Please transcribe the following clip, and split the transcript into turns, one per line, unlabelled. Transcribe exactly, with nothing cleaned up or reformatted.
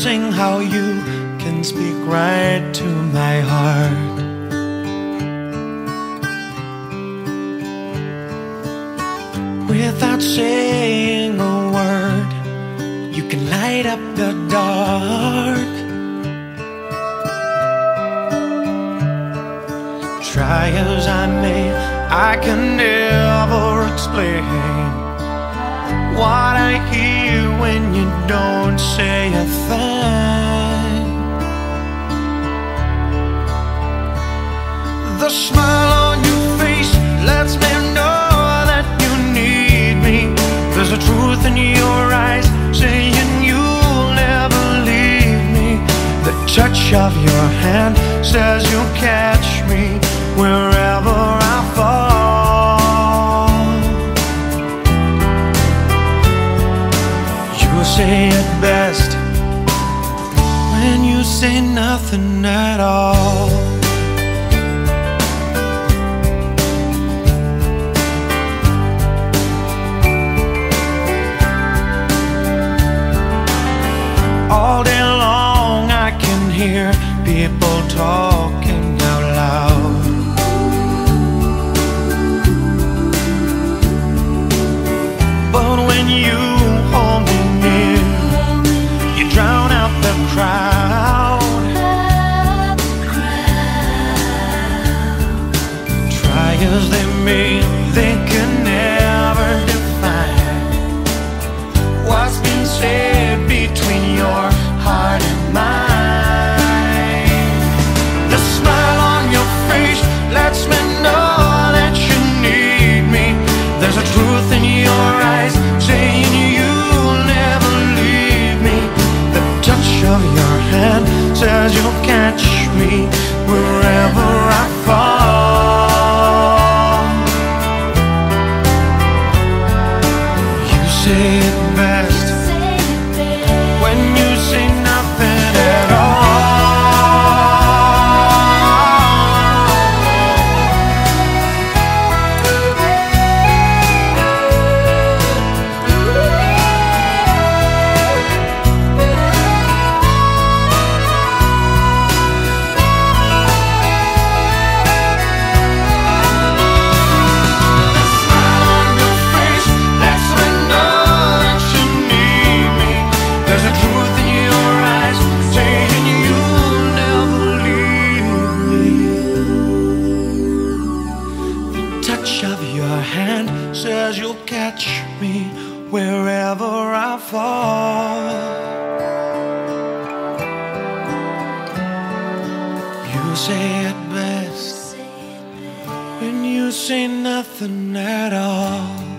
amazing how you can speak right to my heart. Without saying a word, you can light up the dark. Try as I may, I can never explain what I hear when you don't say a thing. The smile on your face lets me know that you need me. There's a truth in your eyes saying you'll never leave me. The touch of your hand says you'll catch me wherever I fall. You say it best when you say nothing at all. All day long I can hear people talking out loud. But when you hold me near, you drown out the crowd. Try as they may, they can never define what's been said between your heart and mine. The smile on your face lets me know that you need me. There's a truth in your eyes saying you'll never leave me. The touch of your hand says you'll catch me wherever I fall. You say it best when you say nothing at all. Of your hand says you'll catch me wherever I fall. You say it best when you say nothing at all.